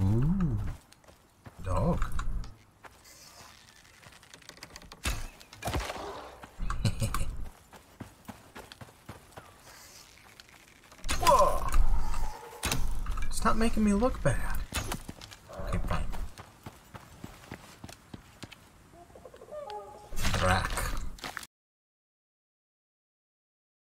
Ooh. Dog. Whoa! Stop making me look bad. Okay, fine. Drac.